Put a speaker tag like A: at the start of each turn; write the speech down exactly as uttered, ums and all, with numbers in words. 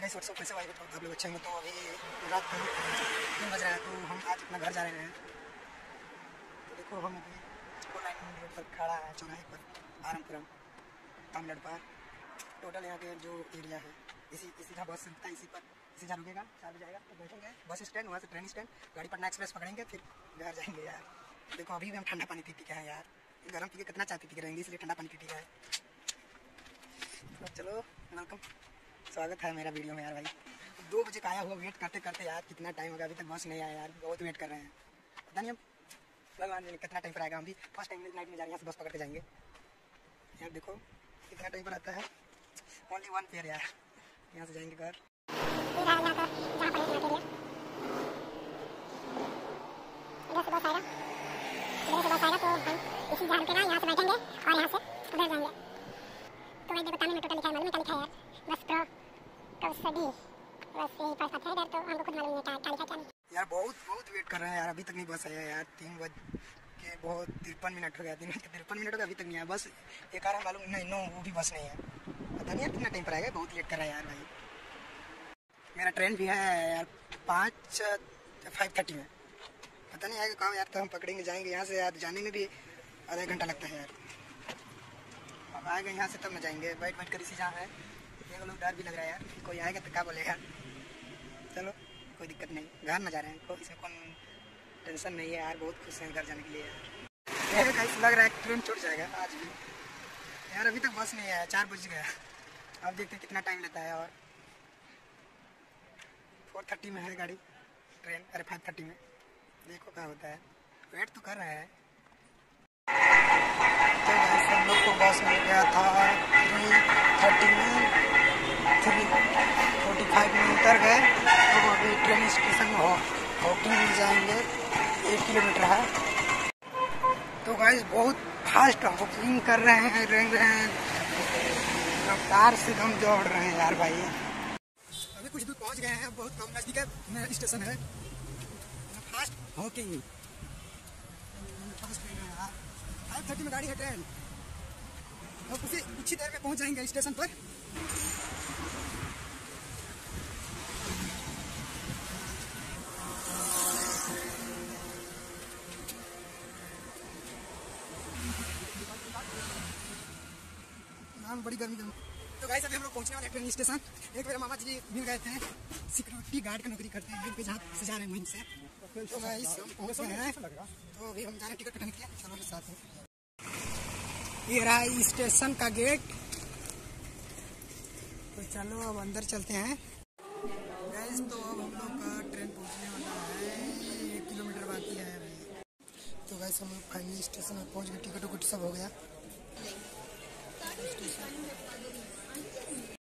A: Guys what's up कैसे भाई आप लोग अच्छे होंगे। तो अभी रात को तीन बज रहा है, तो हम आज अपना घर जा रहे हैं। तो देखो हम अभी को लाइन रोड पर खड़ा है, चौराहे पर आरामपुरम तामलड़ पर। टोटल यहाँ के जो एरिया है इसी इसी का बस चलता है, इसी पर इसी जहाँ रुकेगा, चार बजे आएगा तो बैठेंगे बस स्टैंड, वहाँ से ट्रेन स्टैंड, गाड़ी पटना एक्सप्रेस पकड़ेंगे, फिर घर जाएंगे यार। देखो अभी भी हम ठंडा पानी पी पी के हैं यार, गर्म पी के कितना चाय पी पी के रहेंगे, इसलिए ठंडा पानी पी पी के है। तो चलो वेलकम, स्वागत है मेरा वीडियो में यार। भाई दो बजे का आया हुआ, वेट करते करते यार कितना टाइम हो गया, अभी तक बस नहीं आया यार, बहुत वेट कर रहे हैं। पता नहीं अब भगवान जाने कितना टाइम पर आएगा। हम भी फर्स्ट टाइम नाइट में जा रहे हैं, यहाँ से बस पकड़ के जाएंगे यार। देखो कितना टाइम पर आता है, ओनली वन फेयर यार। यहाँ से जाएंगे घर।
B: इसी जहाँ रुकेगा, यहाँ से बैठेंगे और यहाँ से उधर जाएंगे। तो भाई देखो तामिल में टोटल लिखा है, मालूम है क्या लिखा है यार, बस प्रो कौसडी, बस यही पढ़ता था इधर, तो हमको खुद मालूम नहीं क्या क्या लिखा क्या नहीं
A: यार। बहुत बहुत वेट कर रहे हैं यार, अभी तक नहीं बस आया यार। तीन बज के बहुत तिरपन मिनट हो गया, तीन बज के तिरपन मिनट हो गया, अभी तक नहीं आया बस। एक आ रहा है मालूम नहीं, नो वो भी बस नहीं है, पता नहीं यार कितना टाइम पर आएगा, बहुत लेट कर रहा है यार भाई। मेरा ट्रेन भी है यार पाँच फाइव थर्टी में, पता नहीं आएगा कहाँ यार। तो हम पकड़ेंगे जाएंगे यहाँ से यार, जाने में भी आधा घंटा लगता है यार। अब आएगा यहाँ से तब न जाएंगे, बैठ बैठ कर इसी जहाँ है। एक लोग डर भी लग रहा है यार, कोई आएगा तो क्या बोलेगा। चलो कोई दिक्कत नहीं, घर न जा रहे हैं, कोई इसमें कौन टेंशन नहीं है यार, बहुत खुश हैं घर जाने के लिए यार। कैसे लग रहा है ट्रेन छूट जाएगा आज भी यार, अभी तक बस नहीं आया, चार बज गया। अब देखते हैं कितना टाइम लेता है। और फोर थर्टी में है गाड़ी ट्रेन, अरे फाइव थर्टी में, देखो क्या होता है। वेट तो कर रहे हैं। तो हम लोग को बस मिल गया था थ्री थर्टी में, थ्री फोर्टी फाइव में उतर गए। तो अभी ट्रेन स्टेशन में हो हॉकिंग में जाएंगे, एक किलोमीटर है। तो गाइस बहुत फास्ट हॉकिंग कर रहे हैं, रेंग रहे हैं, रफ्तार से हम दौड़ रहे हैं यार भाई। अभी कुछ दूर पहुंच गए हैं, बहुत कम नजदीक है मेरा स्टेशन है। फास्ट हॉकिंग फाइव थर्टी में गाड़ी है ट्रेन, और कुछ कुछ ही देर में पहुंच जाएंगे स्टेशन पर। नाम बड़ी गर्मी। तो गाइस अभी हम लोग पहुंचने वाले ट्रेन स्टेशन। एक मेरे मामा जी मिल गए थे, सिक्योरिटी गार्ड की नौकरी करते हैं, जहाँ से जा रहे हैं वहीं से। तो गाइस हम पहुंच गए हैं, तो अभी हम जा रहे हैं टिकट कटाने के लिए, चलो मेरे साथ में। ये रहा स्टेशन का गेट, तो चलो अब अंदर चलते हैं गाइस। तो अब हम लोग का ट्रेन पहुंचने वाला है, एक किलोमीटर बाकी है भाई। तो गाइस हम लोग फाइनली स्टेशन में पहुंच गए, टिकट उकट सब हो गया। स्टेशन